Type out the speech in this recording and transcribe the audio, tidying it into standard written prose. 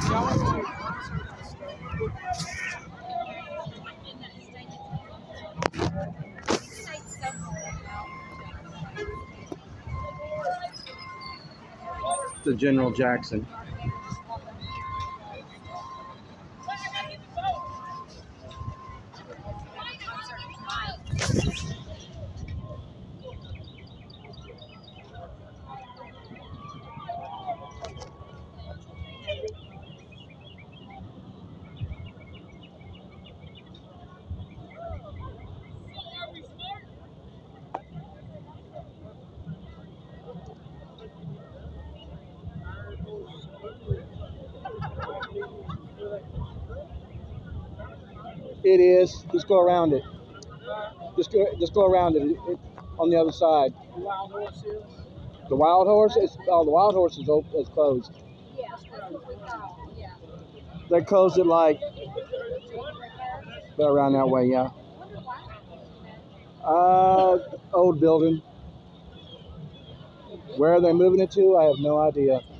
The General Jackson. It is. Just go around it. Just go around it. On the other side. The wild horse is? The wild horse is. Oh, the wild horse is closed. Yeah, that's what we thought. Yeah. They closed it like around that way. Yeah. Old building. Where are they moving it to? I have no idea.